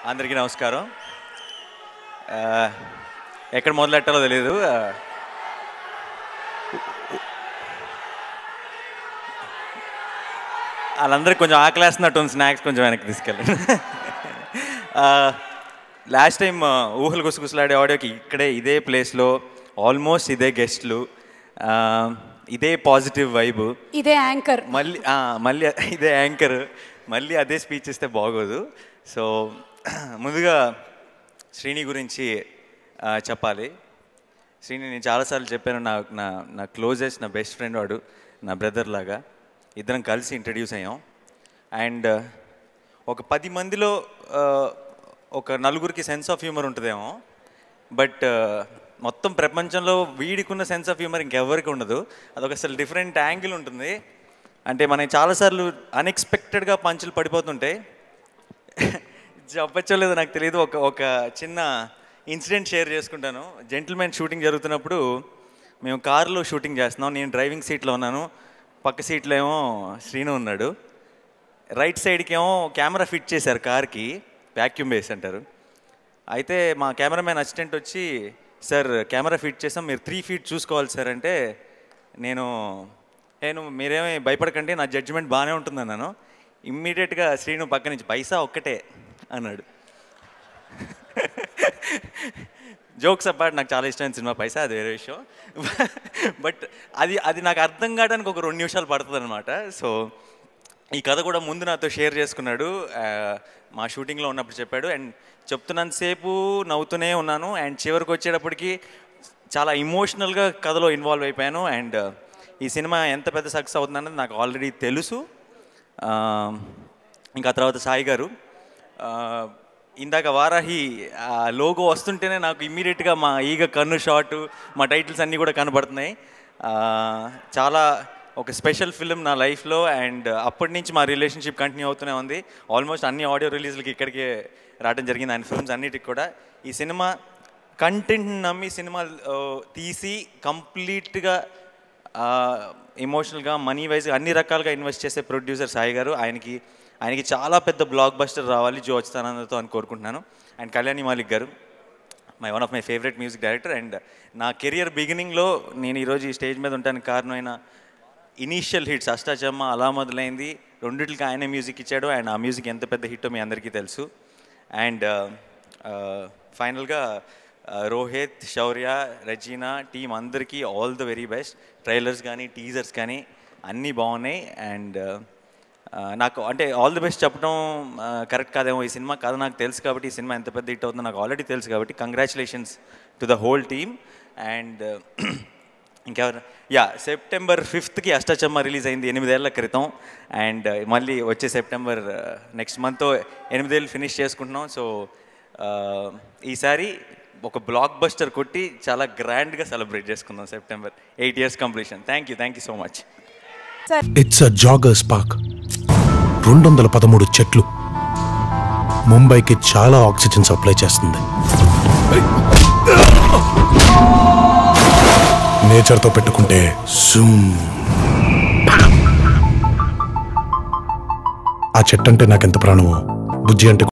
అందరికీ నమస్కారం. ఎక్కడ మొదలెట్టాలో తెలియదు. వాళ్ళందరికీ కొంచెం ఆకలేస్తున్నట్టు స్నాక్స్ కొంచెం వెనక్కి తీసుకెళ్ళండి. లాస్ట్ టైం ఊహలు గుసగుసలాడే ఆడియోకి ఇక్కడే ఇదే ప్లేస్లో ఆల్మోస్ట్ ఇదే గెస్ట్లు, ఇదే పాజిటివ్ వైబ్, ఇదే యాంకర్, మళ్ళీ ఇదే యాంకర్, మళ్ళీ అదే స్పీచ్ ఇస్తే బాగోదు. సో ముందుగా శ్రీని గురించి చెప్పాలి. శ్రీని నేను చాలాసార్లు చెప్పాను, నా క్లోజెస్ట్, నా బెస్ట్ ఫ్రెండ్ వాడు, నా బ్రదర్ లాగా. ఇద్దరం కలిసి ఇంట్రడ్యూస్ అయ్యాం. అండ్ ఒక 10 మందిలో ఒక 4గురికి సెన్స్ ఆఫ్ హ్యూమర్ ఉంటుందేమో, బట్ మొత్తం ప్రపంచంలో వీడికున్న సెన్స్ ఆఫ్ హ్యూమర్ ఇంకెవరికి ఉండదు. అదొక అసలు డిఫరెంట్ యాంగిల్ ఉంటుంది. అంటే మనం చాలాసార్లు అన్ఎక్స్పెక్టెడ్గా పంచులు పడిపోతుంటాయి. చెప్పచ్చో లేదో నాకు తెలియదు. ఒక చిన్న ఇన్సిడెంట్ షేర్ చేసుకుంటాను. జెంటిల్మెన్ షూటింగ్ జరుగుతున్నప్పుడు మేము కారులో షూటింగ్ చేస్తున్నాం. నేను డ్రైవింగ్ సీట్లో ఉన్నాను, పక్క సీట్లో ఏమో శ్రీను ఉన్నాడు. రైట్ సైడ్కి ఏమో కెమెరా ఫిట్ చేశారు కార్కి, వ్యాక్యూమ్ బేస్ అంటారు. అయితే మా కెమెరామ్యాన్ అసిస్టెంట్ వచ్చి, సార్ కెమెరా ఫిట్ చేసాం, మీరు 3 feet చూసుకోవాలి సార్ అంటే, నేను మీరేమీ భయపడకండి, నా జడ్జిమెంట్ బాగానే ఉంటుందన్నాను. ఇమ్మీడియట్గా శ్రీను పక్క నుంచి పైసా ఒక్కటే అన్నాడు. జోక్స్ అపార్ట్, నాకు చాలా ఇష్టమైన సినిమా పైసా, అది వేరే విషయం. బట్ అది నాకు అర్థం కావడానికి ఒక 2 నిమిషాలు పడుతుంది అనమాట. సో ఈ కథ కూడా ముందు నాతో షేర్ చేసుకున్నాడు, మా షూటింగ్లో ఉన్నప్పుడు చెప్పాడు. అండ్ చెప్తున్నంతసేపు నవ్వుతూనే ఉన్నాను. అండ్ చివరికి వచ్చేటప్పటికి చాలా ఇమోషనల్గా కథలో ఇన్వాల్వ్ అయిపోయాను. అండ్ ఈ సినిమా ఎంత పెద్ద సక్సెస్ అవుతుందన్నది నాకు ఆల్రెడీ తెలుసు. ఇంకా తర్వాత సాయి గారు, ఇందాక వారాహి లోగో వస్తుంటేనే నాకు ఇమ్మీడియట్గా మా ఈగ కన్ను షాటు, మా టైటిల్స్ అన్నీ కూడా కనబడుతున్నాయి. చాలా ఒక స్పెషల్ ఫిలిం నా లైఫ్లో. అండ్ అప్పటి నుంచి మా రిలేషన్షిప్ కంటిన్యూ అవుతూనే ఉంది. ఆల్మోస్ట్ అన్ని ఆడియో రిలీజ్లకి ఇక్కడికే రావడం జరిగింది, ఆయన ఫిల్మ్స్ అన్నిటికి కూడా. ఈ సినిమా కంటెంట్ని నమ్మి సినిమా తీసి కంప్లీట్గా ఎమోషనల్గా, మనీ వైజ్గా అన్ని రకాలుగా ఇన్వెస్ట్ చేసే ప్రొడ్యూసర్ సాయి గారు. ఆయనకి చాలా పెద్ద బ్లాక్ బస్టర్ రావాలి జో అచ్యుతానందతో అని కోరుకుంటున్నాను. And Kalyani Malik garu, one of my favourite music director. And నా కెరియర్ బిగినింగ్లో నేను ఈరోజు ఈ స్టేజ్ మీద ఉండడానికి కారణమైన ఇనీషియల్ హిట్స్ అష్టాచమ్మ, అలా మొదలైంది, రెండిటికి ఆయనే మ్యూజిక్ ఇచ్చాడు. అండ్ ఆ మ్యూజిక్ ఎంత పెద్ద హిట్టో మీ అందరికీ తెలుసు. అండ్ ఫైనల్గా రోహిత్, శౌర్య, రెజీనా టీం అందరికీ all the very best. Trailers కానీ టీజర్స్ కానీ అన్నీ బాగున్నాయి. అండ్ నాకు అంటే ఆల్ ది బెస్ట్ చెప్పడం కరెక్ట్ కాదేమో. ఈ సినిమా కథ నాకు తెలుసు కాబట్టి, ఈ సినిమా ఎంత పెద్ద హిట్ అవుతుందో నాకు ఆల్రెడీ తెలుసు కాబట్టి, congratulations to the whole team. And ఇంకెవరు, September 5th అష్టాచమ్మ రిలీజ్ అయింది 8 ఏళ్ల క్రితం. అండ్ మళ్ళీ వచ్చే సెప్టెంబర్ నెక్స్ట్ మంత్తో 8 ఏళ్ళు ఫినిష్ చేసుకుంటున్నాం. సో ఈసారి ఒక బ్లాక్ బస్టర్ కొట్టి చాలా గ్రాండ్గా సెలబ్రేట్ చేసుకుందాం September 8 years completion. Thank you so much. It's a joggers park, 213 చెట్లు, ముంబైకి చాలా ఆక్సిజన్ సప్లై చేస్తుంది. నేచర్తో పెట్టుకుంటే ఆ చెట్టు అంటే నాకెంత ప్రాణమో, బుజ్జి అంటే